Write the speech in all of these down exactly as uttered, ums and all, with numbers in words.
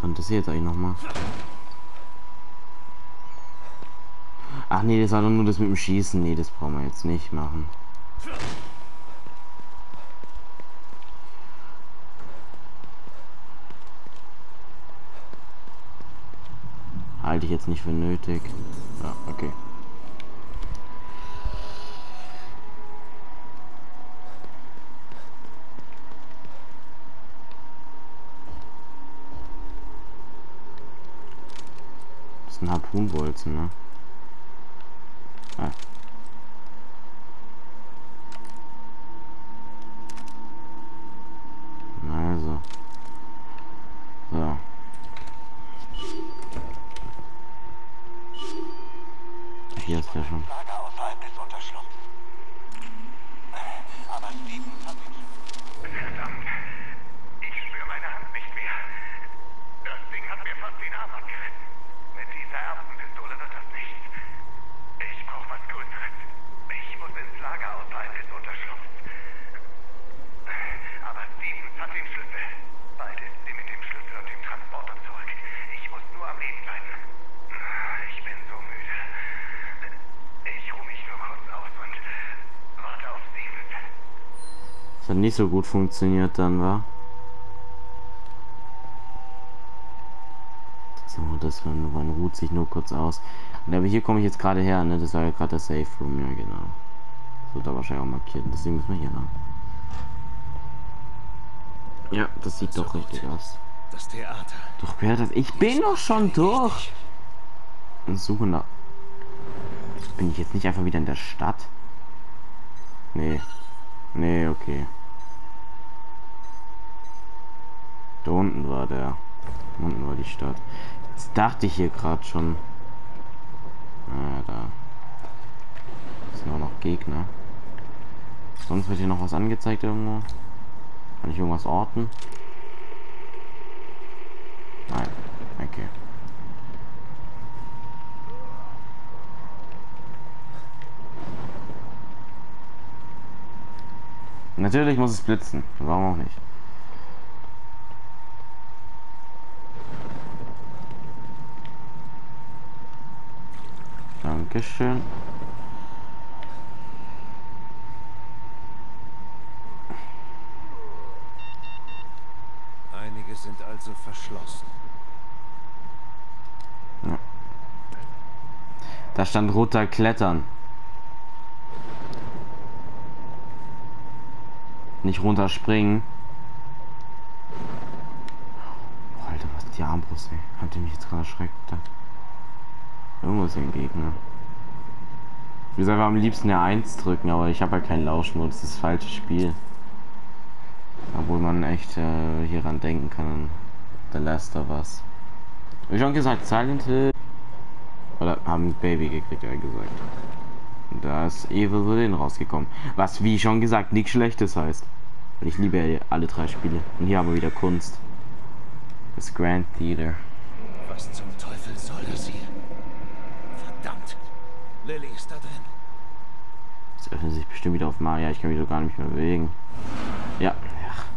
Und das hier jetzt eigentlich nochmal. Ach nee, das war doch nur das mit dem Schießen. Nee, das brauchen wir jetzt nicht machen. Halte ich jetzt nicht für nötig. Ja, okay. Das ist ein Harpunbolzen, ne? Ah. Also. So. Hier ist der schon. Lager außerhalb des Unterschlupfs. Aber Stevens hat ihn. Verdammt. Ich spüre meine Hand nicht mehr. Das Ding hat mir fast den Arm abgerissen. Mit dieser Erbsenpistole wird das nichts. Ich brauche was Größeres. Ich muss ins Lager außerhalb des Unterschlupfs. Aber Stevens hat den Schlüssel. Bald ist sie mit dem Schlüssel und dem Transporter zurück. Ich muss nur am Leben bleiben. Ich bin so müde. Ich ruhe mich nur kurz aus und warte auf Stevens. Das hat nicht so gut funktioniert dann, war. So, das man, man ruht sich nur kurz aus. Und aber hier komme ich jetzt gerade her, ne? Das war ja gerade der Safe Room, ja genau. Das wird da wahrscheinlich auch markiert. Deswegen müssen wir hier lang. Ja, das sieht doch richtig aus. Das Theater. Doch, wer das? Ich bin doch schon durch. Und suche nach. Bin ich jetzt nicht einfach wieder in der Stadt? Nee. Nee, okay. Da unten war der. Da unten war die Stadt. Jetzt dachte ich hier gerade schon. Ah, da. Sind auch noch Gegner. Sonst wird hier noch was angezeigt irgendwo. Kann ich irgendwas orten? Nein. Okay. Natürlich muss es blitzen. Warum auch nicht? Dankeschön. Einige sind also verschlossen. Ja. Da stand roter Klettern. Nicht runterspringen. Oh, Alter, was ist die Armbrust, ey? Habt ihr mich jetzt gerade erschreckt? Da. Irgendwo ist ein Gegner. Ich will einfach am liebsten eine eins drücken, aber ich habe halt keinen Lauschmodus. Das ist das falsche Spiel. Obwohl man echt äh, hieran denken kann an The Last of Us. Wie schon gesagt, Silent Hill. Oder haben ein Baby gekriegt, ja gesagt. Und da ist Evil Within rausgekommen. Was, wie schon gesagt, nichts Schlechtes heißt. Und ich liebe ja alle drei Spiele. Und hier haben wir wieder Kunst. Das Grand Theater. Was zum Teufel soll das hier? Verdammt. Lily ist da drin. Jetzt öffnet sich bestimmt wieder auf Maria. Ich kann mich doch gar nicht mehr bewegen. Ja. Ja.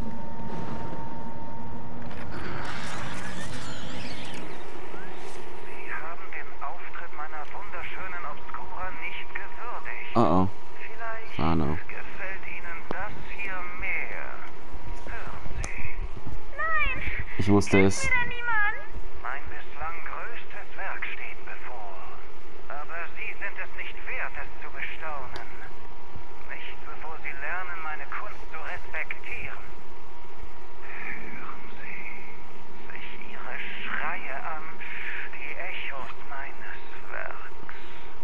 Sie haben den Auftritt meiner wunderschönen Obscura nicht gewürdigt. Oh oh. Vielleicht Fano. gefällt Ihnen das hier mehr. Hören Sie. Nein! Ich wusste es. Wieder niemand? Mein bislang größtes Werk steht bevor. Aber Sie sind es nicht wert, es zu bestaunen. Nicht bevor Sie lernen, meine Kunst zu respektieren. Hören Sie sich Ihre Schreie an, die Echos meines Werks.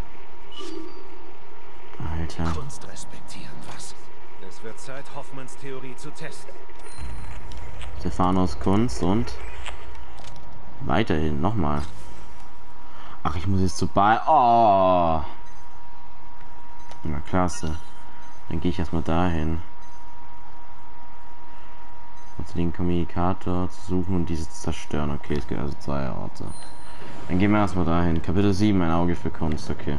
Alter. Kunst respektieren, was? Es wird Zeit, Hoffmanns Theorie zu testen. Stephanos Kunst und weiterhin nochmal. Ach, ich muss jetzt zu bei. Oh. Na klasse. Dann gehe ich erstmal dahin. Und den Kommunikator zu suchen und diese zu zerstören. Okay, es gibt also zwei Orte. Dann gehen wir erstmal dahin. Kapitel sieben, ein Auge für Kunst. Okay.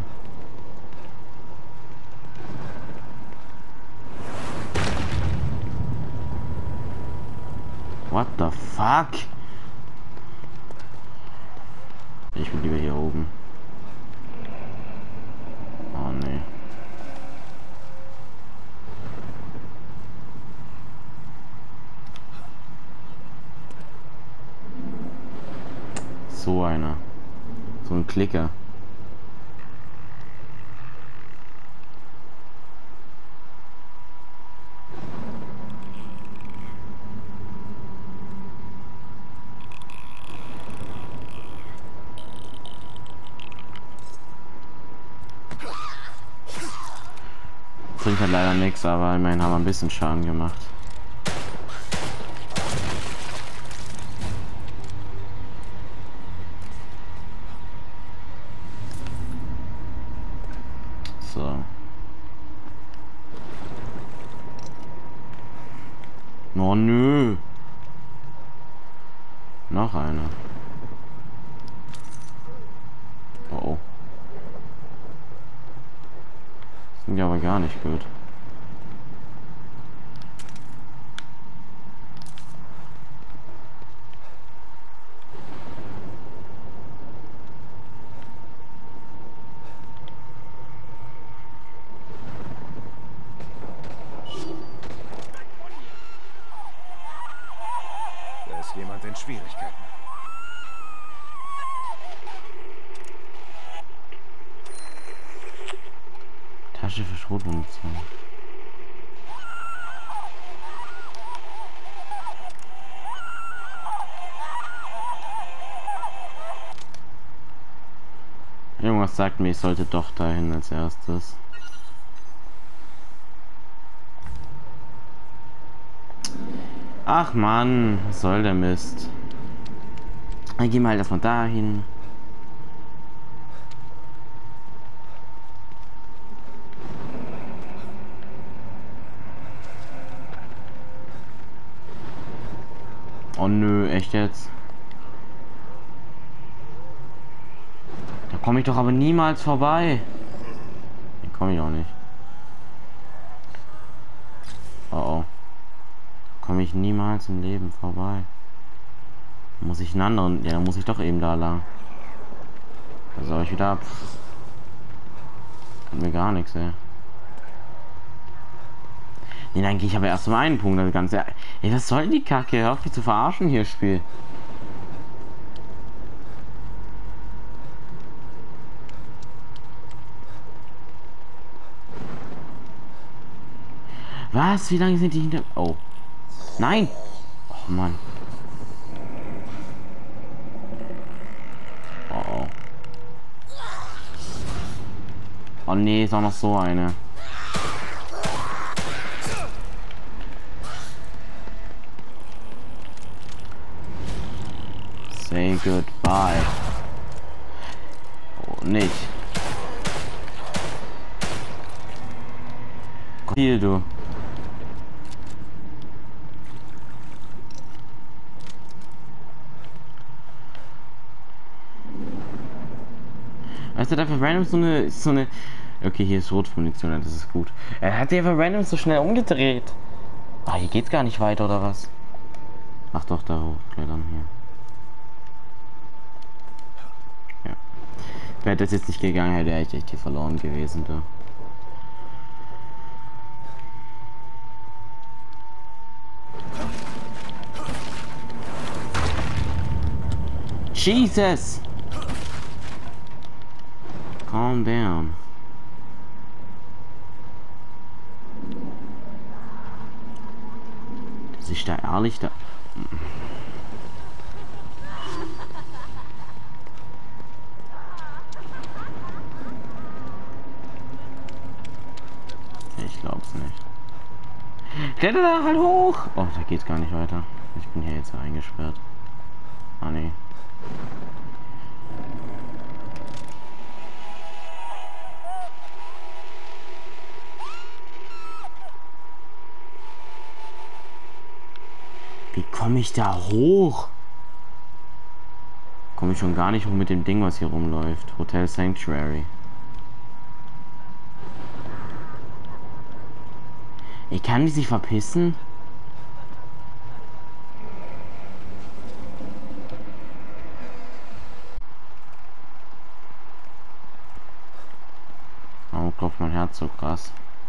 What the fuck? Ich bin lieber hier oben. Oh nee. So einer. So ein Klicker. Bringt halt leider nichts, aber immerhin haben wir ein bisschen Schaden gemacht. So. Oh nö. Noch einer. Oh. Sind ja aber gar nicht gut. Da ist jemand in Schwierigkeiten. Tasche für Schrotmunition. Irgendwas sagt mir, ich sollte doch dahin als erstes. Ach Mann, was soll der Mist? Dann gehen wir halt erstmal dahin. Oh nö, echt jetzt? Da komme ich doch aber niemals vorbei. Hier komme ich auch nicht. Oh oh. Da komme ich niemals im Leben vorbei. Muss ich einen anderen... Ja, dann muss ich doch eben da lang. Da soll ich wieder ab. Kann mir gar nichts, ey. Nee, dann gehe ich aber erst um einen Punkt. Das Ganze. Ey, was soll die Kacke? Hör auf, mich zu verarschen hier, Spiel. Was? Wie lange sind die hinter... Oh. Nein! Oh Mann. Oh oh. Oh nee, ist auch noch so eine. Say goodbye. Oh, nicht. Hier, du. Weißt du, dafür random so eine, so eine... Okay, hier ist Rotmunition, das ist gut. Er hat sich einfach random so schnell umgedreht. Ah, hier geht's gar nicht weiter, oder was? Ach doch, da hochklettern hier. Ja. Wäre das jetzt nicht gegangen, hätte ich echt hier verloren gewesen, da. Jesus! Calm down. Dass ich da ehrlich da... Ich glaub's nicht. Kletter da halt hoch! Oh, da geht's gar nicht weiter. Ich bin hier jetzt eingesperrt. Ah, nee. Wie komme ich da hoch? Komme ich schon gar nicht hoch mit dem Ding, was hier rumläuft. Hotel Sanctuary. Ich kann die sich verpissen? nicht so krass.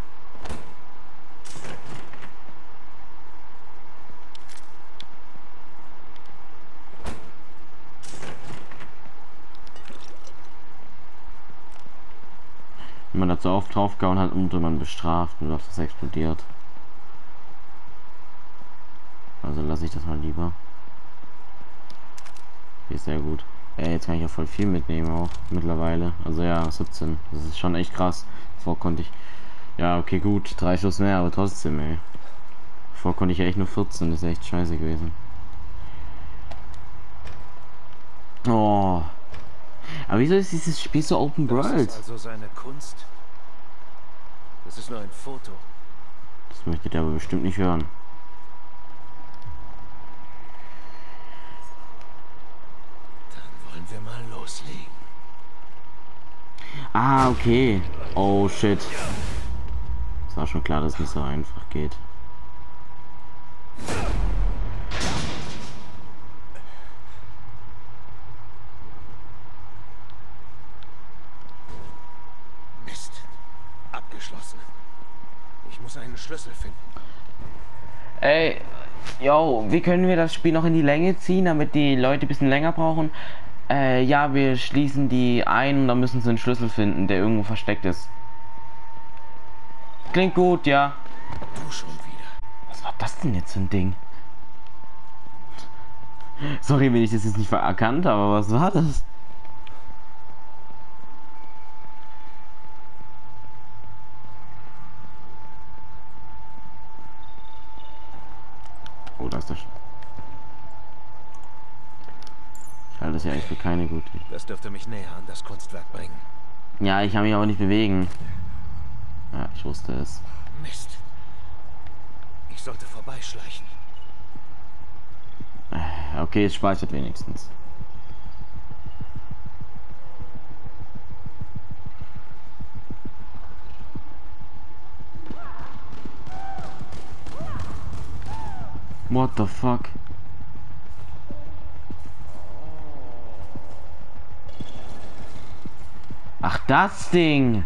Wenn man dazu oft draufgehauen hat, wurde man bestraft und das explodiert. Also lasse ich das mal lieber. Hier ist sehr gut. Ey, jetzt kann ich ja voll viel mitnehmen auch mittlerweile. Also ja, siebzehn. Das ist schon echt krass. Vor konnte ich. Ja, okay, gut. Drei Schuss mehr, aber trotzdem, ey. Vor konnte ich ja echt nur vierzehn. Das ist echt scheiße gewesen. Oh. Aber wieso ist dieses Spiel so Open World? Das ist also seine Kunst. Das ist nur ein Foto. Das möchtet ihr aber bestimmt nicht hören. Dann wollen wir mal loslegen. Ah, okay. Oh shit. Es war schon klar, dass es nicht so einfach geht. Abgeschlossen. Ich muss einen Schlüssel finden. Ey, yo, wie können wir das Spiel noch in die Länge ziehen, damit die Leute ein bisschen länger brauchen? Äh, ja, wir schließen die ein und dann müssen sie einen Schlüssel finden, der irgendwo versteckt ist. Klingt gut, ja. Du schon wieder. Was war das denn jetzt für ein Ding? Sorry, wenn ich das jetzt nicht erkannt habe, aber was war das? Oh, da ist der. Ich halte das ja echt für keine gute. Das dürfte mich näher an das Kunstwerk bringen. Ja, ich kann mich aber nicht bewegen. Ja, ich wusste es. Mist. Ich sollte vorbeischleichen. Okay, es speichert wenigstens. What the fuck? Ach, das Ding!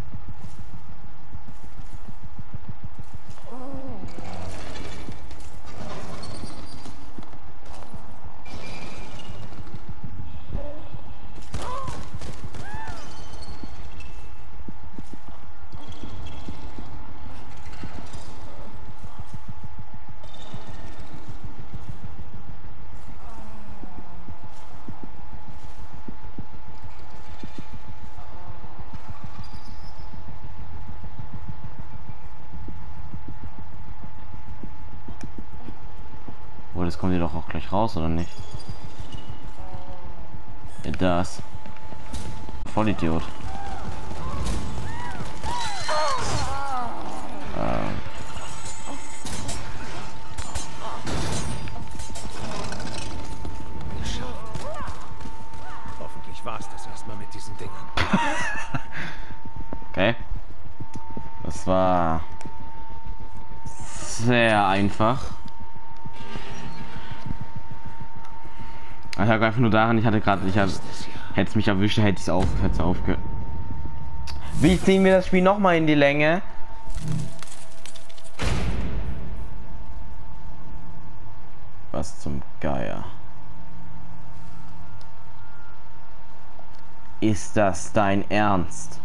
Oh, das kommt ihr doch auch gleich raus, oder nicht? Ja, das. Vollidiot. Ähm. Hoffentlich war es das erstmal mit diesen Dingern. Okay. Das war sehr einfach. Ich lag einfach nur daran, ich hatte gerade, ich hätte es mich erwischt, hätte ich es auf, hätte es aufgehört. Wie ziehen wir das Spiel noch mal in die Länge? Was zum Geier? Ist das dein Ernst?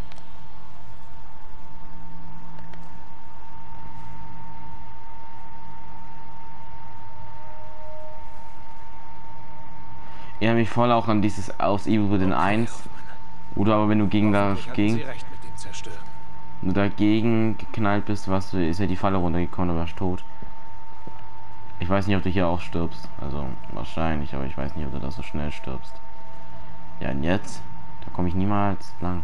Ich erinnere mich voll auch an dieses aus Evil Within eins. Oder aber wenn du gegen dagegen, wenn du dagegen geknallt bist, was ist ja die Falle runtergekommen, aber warst tot. Ich weiß nicht, ob du hier auch stirbst. Also wahrscheinlich, aber ich weiß nicht, ob du da so schnell stirbst. Ja, und jetzt? Da komme ich niemals lang.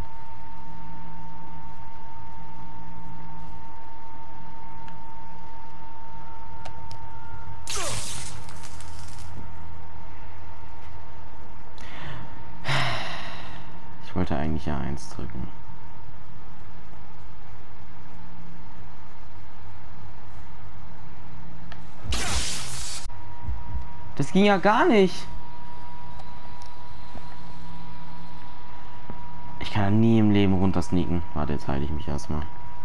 Ich wollte eigentlich ja eins drücken. Das ging ja gar nicht. Ich kann ja Alter, nie im Leben runter sneaken. Warte, jetzt heile ich mich erstmal.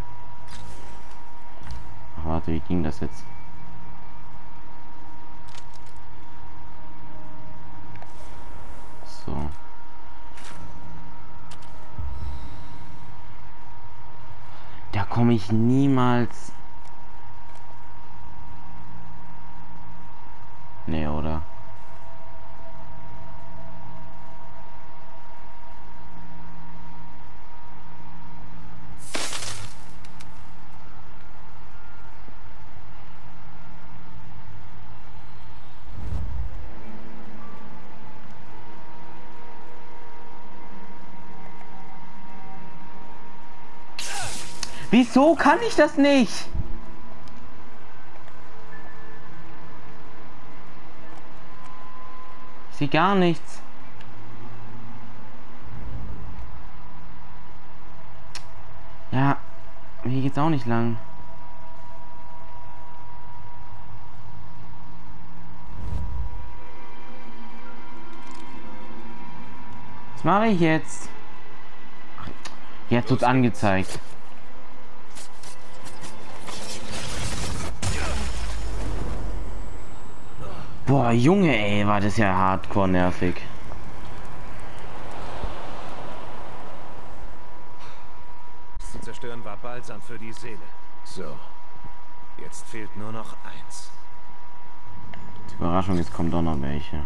Ach, warte, wie ging das jetzt? So. Da komme ich niemals. Nee, oder? Wieso kann ich das nicht? Ich sehe gar nichts. Ja, hier geht's auch nicht lang. Was mache ich jetzt? Jetzt wird's angezeigt. Boah, Junge, ey, war das ja hardcore nervig. Zu zerstören war Balsam für die Seele. So, jetzt fehlt nur noch eins. Überraschung, jetzt kommen doch noch welche.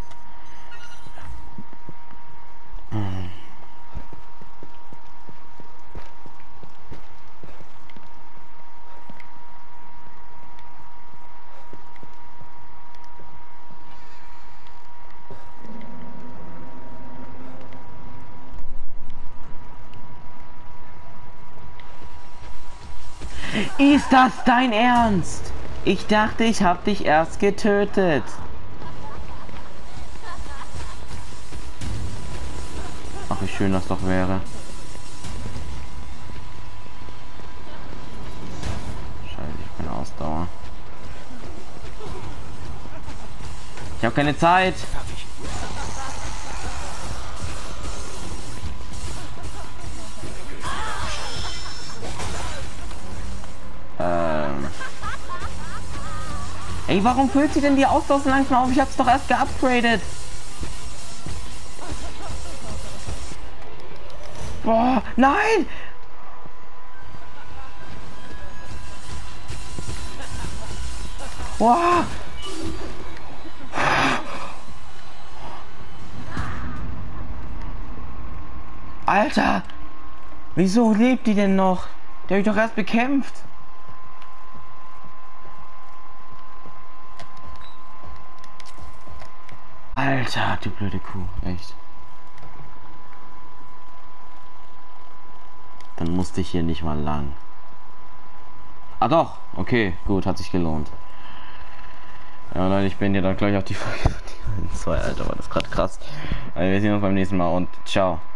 Hm. Ist das dein Ernst? Ich dachte, ich hab dich erst getötet. Ach, wie schön das doch wäre. Scheiße, ich bin Ausdauer. Ich habe keine Zeit. Ähm. Ey, warum füllt sie denn die Ausdauer so langsam auf? Ich hab's doch erst geupgradet. Boah, nein! Boah! Alter! Wieso lebt die denn noch? Der hab ich doch erst bekämpft. Alter, du blöde Kuh, echt. Dann musste ich hier nicht mal lang. Ah doch, okay, gut, hat sich gelohnt. Ja Leute, ich bin hier dann gleich auf die Folge zwei, Alter, war das gerade krass. Also wir sehen uns beim nächsten Mal und ciao.